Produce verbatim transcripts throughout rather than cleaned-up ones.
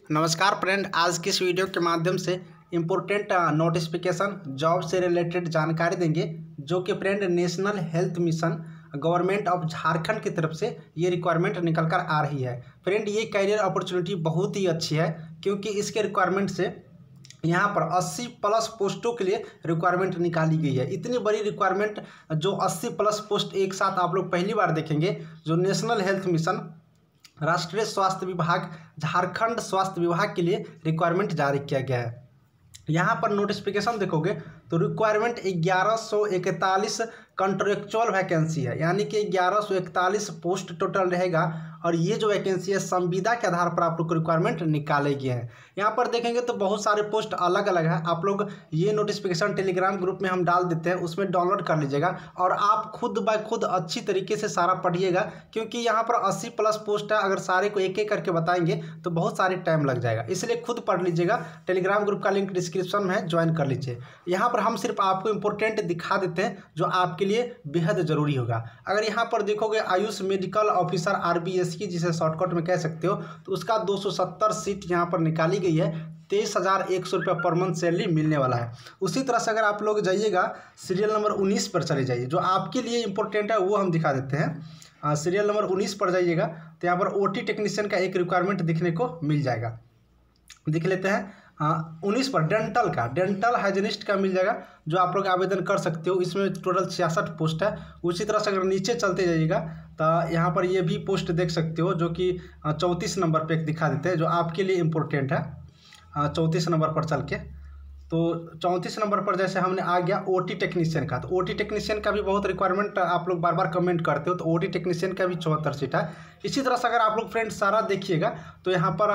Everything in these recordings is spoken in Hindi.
नमस्कार फ्रेंड, आज की इस वीडियो के माध्यम से इम्पोर्टेंट नोटिफिकेशन जॉब से रिलेटेड जानकारी देंगे, जो कि friend national health mission government of Jharkhand की तरफ से ये रिक्वायरमेंट निकल कर आ रही है। फ्रेंड, ये करियर अपॉर्चुनिटी बहुत ही अच्छी है, क्योंकि इसके रिक्वायरमेंट से यहाँ पर अस्सी प्लस पोस्टों के लिए रिक्वायरमेंट निकाली गई है। इतनी बड़ी रिक्वायरमेंट जो अस्सी प्लस पोस्ट एक साथ आप लोग पहली बार देखेंगे। जो नेशनल हेल्थ मिशन राष्ट्रीय स्वास्थ्य विभाग झारखंड स्वास्थ्य विभाग के लिए रिक्वायरमेंट जारी किया गया है। यहाँ पर नोटिफिकेशन देखोगे तो रिक्वायरमेंट ग्यारह सौ इकतालीस कॉन्ट्रेक्चुअल वैकेंसी है, यानी कि ग्यारह सौ इकतालीस पोस्ट टोटल रहेगा। और ये जो वैकेंसी है संविदा के आधार पर आप लोग को रिक्वायरमेंट निकाले गए हैं। यहाँ पर देखेंगे तो बहुत सारे पोस्ट अलग अलग है। आप लोग ये नोटिफिकेशन टेलीग्राम ग्रुप में हम डाल देते हैं, उसमें डाउनलोड कर लीजिएगा और आप खुद बाय खुद अच्छी तरीके से सारा पढ़िएगा, क्योंकि यहाँ पर अस्सी प्लस पोस्ट है। अगर सारे को एक एक करके बताएंगे तो बहुत सारे टाइम लग जाएगा, इसलिए खुद पढ़ लीजिएगा। टेलीग्राम ग्रुप का लिंक डिस्क्रिप्शन में है, ज्वाइन कर लीजिए। यहाँ पर हम सिर्फ आपको इंपॉर्टेंट दिखा देते हैं जो आपके लिए बेहद जरूरी होगा। अगर यहाँ पर देखोगे आयुष मेडिकल ऑफिसर आरबीएस की, जिसे शॉर्टकट में कह सकते हो, तो उसका दो सौ सत्तर सीट यहाँ पर निकाली गई है। तेईस हज़ार एक सौ रुपये पर मंथ सैलरी मिलने वाला है। उसी तरह से अगर आप लोग जाइएगा सीरियल नंबर उन्नीस पर चले जाइए, जो आपके लिए इंपॉर्टेंट है वो हम दिखा देते हैं। सीरियल नंबर उन्नीस पर जाइएगा तो यहाँ पर ओटी टेक्नीशियन का एक रिक्वायरमेंट दिखने को मिल जाएगा। देख लेते हैं। हाँ, उन्नीस पर डेंटल का डेंटल हाइजीनिस्ट का मिल जाएगा, जो आप लोग आवेदन कर सकते हो। इसमें टोटल छियासठ पोस्ट है। उसी तरह से अगर नीचे चलते जाइएगा तो यहाँ पर ये भी पोस्ट देख सकते हो, जो कि चौंतीस नंबर पे दिखा देते हैं, जो आपके लिए इम्पोर्टेंट है। चौंतीस नंबर पर चल के तो चौंतीस नंबर पर जैसे हमने आ गया ओटी टेक्नीशियन का, तो ओटी टेक्नीशियन का भी बहुत रिक्वायरमेंट आप लोग बार बार कमेंट करते हो, तो ओटी टेक्नीशियन का भी चौहत्तर सीट है। इसी तरह से अगर आप लोग फ्रेंड सारा देखिएगा तो यहाँ पर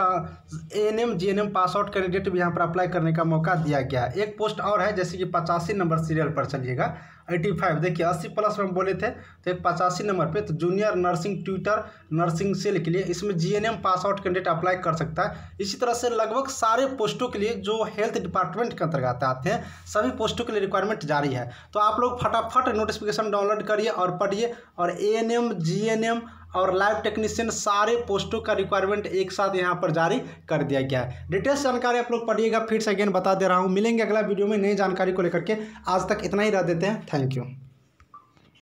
A N M G N M pass out candidate भी यहाँ पर अप्लाई करने का मौका दिया गया है। एक पोस्ट और है, जैसे कि पचासी नंबर सीरियल पर चलिएगा। पचासी देखिए, अस्सी प्लस में बोले थे तो एक पचासी नंबर पे, तो junior nursing tutor nursing cell के लिए इसमें GNM pass out candidate apply कर सकता है। इसी तरह से लगभग सारे पोस्टों के लिए जो हेल्थ डिपार्टमेंट के अंतर्गत आते हैं, सभी पोस्टों के लिए रिक्वायरमेंट जारी है। तो आप लोग फटाफट नोटिफिकेशन डाउनलोड करिए और पढ़िए। और एएनएम जीएनएम और लैब टेक्नीशियन सारे पोस्टों का रिक्वायरमेंट एक साथ यहाँ पर जारी कर दिया गया है। डिटेल्स जानकारी आप लोग पढ़िएगा, फिर से अगेन बता दे रहा हूँ। मिलेंगे अगला वीडियो में नई जानकारी को लेकर के। आज तक इतना ही रह देते हैं। Thank you.